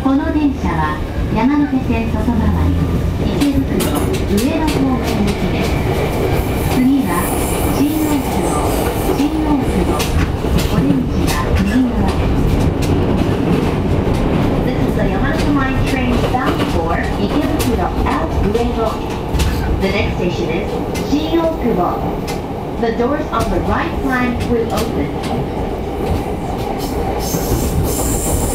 この電車は山手線外回り池袋上野方面行きです。次は新大久保、お出口は右側です。This is the Yamanote Line train bound for Ikebukuro at Ueno. The next station is Shin-Okubo. The doors on the right flank will open.